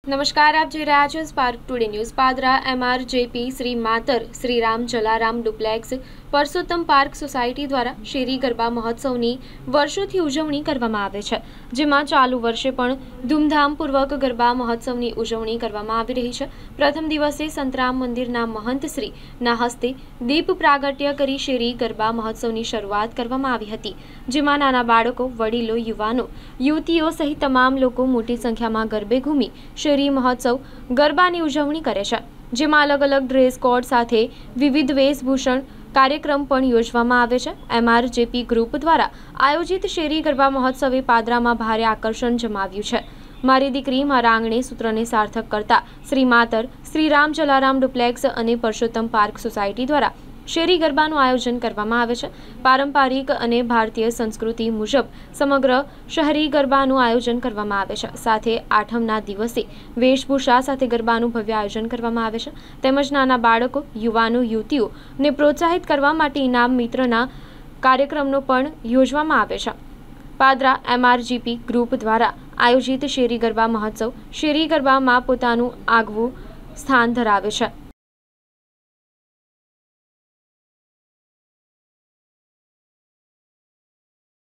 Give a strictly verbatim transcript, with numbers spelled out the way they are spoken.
નમસ્કાર, આપ જોઈ રહ્યા છો spark today news. Padra MRJP Shri Matar Shri Ram Jalaram duplex Parsottam park society દ્વારા શેરી ગરબા મહોત્સવની વર્ષોથી ઉજવણી કરવામાં આવે છે, જેમાં ચાલુ વર્ષે પણ ધૂમધામપૂર્વક ગરબા મહોત્સવની ઉજવણી કરવામાં આવી રહી છે. પ્રથમ દિવસે સંતરામ મંદિરના મહંત શ્રીના હસ્તે દીપ પ્રાગટ્ય કરી શેરી ગરબા મહોત્સવની શરૂઆત કરવામાં આવી હતી, જેમાં નાના બાળકો, વડીલો, યુવાનો, યુવતીઓ સહિત તમામ લોકો મોટી સંખ્યામાં ગરબે ઘૂમી શેરી મહોત્સવ ગરબાની ઉજવણી કરે છે, જેમાં અલગ અલગ ડ્રેસ કોડ સાથે વિવિધ વેશભૂષણ કાર્યક્રમ પણ યોજવામાં આવે છે. એમઆરજેપી ગ્રુપ દ્વારા આયોજિત શેરી ગરબા મહોત્સવે પાદરામાં ભારે આકર્ષણ જમાવ્યું છે. મારી દીકરી મારા આંગણે સૂત્રને સાર્થક કરતા શ્રી માતર શ્રી રામ જલારામ ડુપ્લેક્સ અને પરસોત્તમ પાર્ક સોસાયટી દ્વારા શેરી ગરબાનું આયોજન કરવામાં આવે છે. પારંપરિક અને ભારતીય સંસ્કૃતિ મુજબ સમગ્ર શહેરી ગરબાનું આયોજન કરવામાં આવે છે. સાથે આઠમના દિવસે વેશભૂષા સાથે ગરબાનું ભવ્ય આયોજન કરવામાં આવે છે. તેમજ નાના બાળકો, યુવાનો, યુવતીઓને પ્રોત્સાહિત કરવા માટે ઇનામ મિત્રના કાર્યક્રમનો પણ યોજવામાં આવે છે. પાદરા એમઆરજીપી ગ્રુપ દ્વારા આયોજિત શેરી ગરબા મહોત્સવ શેરી ગરબામાં પોતાનું આગવું સ્થાન ધરાવે છે.